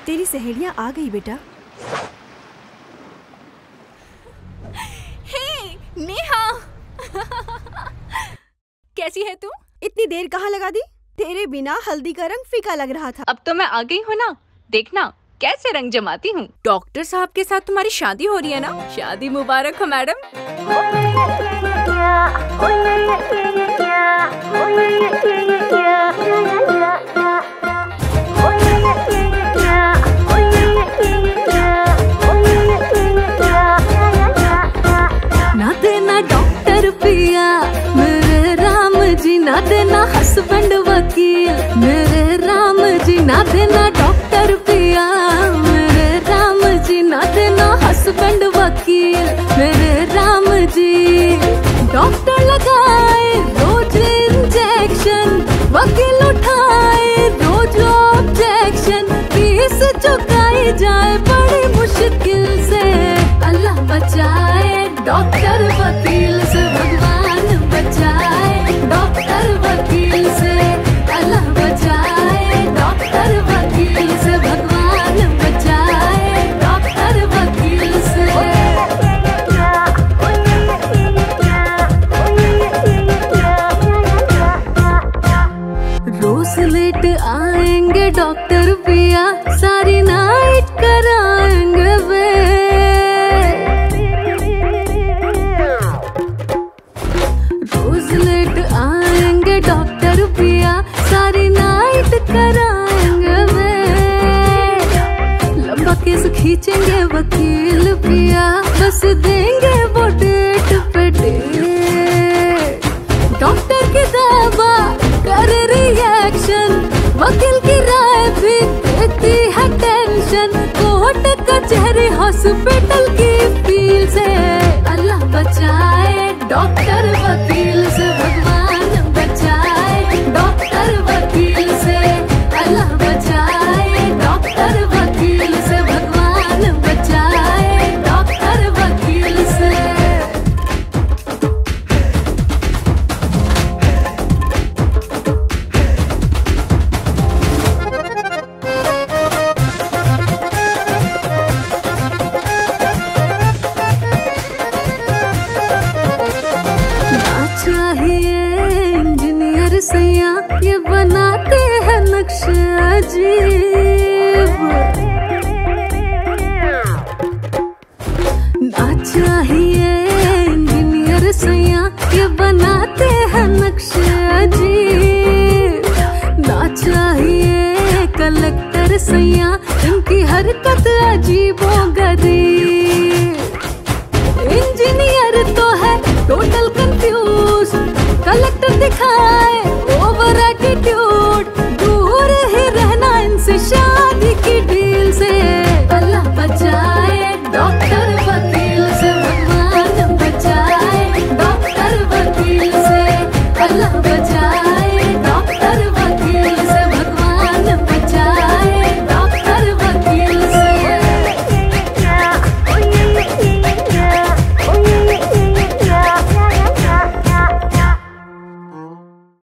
तेरी सहेलियाँ आ गई बेटा। हे नेहा कैसी है तू? इतनी देर कहाँ लगा दी? तेरे बिना हल्दी का रंग फीका लग रहा था। अब तो मैं आ गई हूँ ना, देखना कैसे रंग जमाती हूँ। डॉक्टर साहब के साथ तुम्हारी शादी हो रही है ना? शादी मुबारक हो मैडम। ना देना डॉक्टर पिया मेरे राम जी, ना देना हस्बैंड वकील मेरे राम जी, ना देना डॉक्टर पिया मेरे राम जी, ना देना हस्बैंड वकील मेरे राम जी। डॉक्टर लगाए रोज इंजेक्शन, वकील उठाए रोज ऑब्जेक्शन, फीस चुकाई जाए बड़ी मुश्किल से। अल्लाह बचाए डॉक्टर वकील से, भगवान बचाए डॉक्टर वकील से। अल्लाह बचाए डॉक्टर वकील से, भगवान बचाए डॉक्टर वकील से। रोज लेट आएंगे डॉक्टर पिया, सारी नाइट कराएंगे वे। रोज लेट आएंगे डॉक्टर पिया, सारी नाइट कराएंगे वे। लंबा केस खींचेंगे वकील पिया, बस देंगे वो डेट पे डेट। डॉक्टर की दवा कर रिएक्शन, वकील की राय भी देती है टेंशन। कोर्ट कचहरी हॉस्पिटल की फील से अल्लाह बचाए डॉक्टर वकील से, भगवान बचाए डॉक्टर वकील से। अल्लाह बचाए डॉक्टर वकील से, भगवान बचाए डॉक्टर वकील से। चाहिए इंजीनियर सैया, ये बनाते हैं नक्शा अजीब। ना चाहिए इंजीनियर सैया, ये बनाते हैं नक्शा अजीब। ना चाहिए कलेक्टर सैया, इनकी हरकत अजीबोगरीब। इंजीनियर तो है टोटल कंफ्यूज, कलेक्टर दिखाए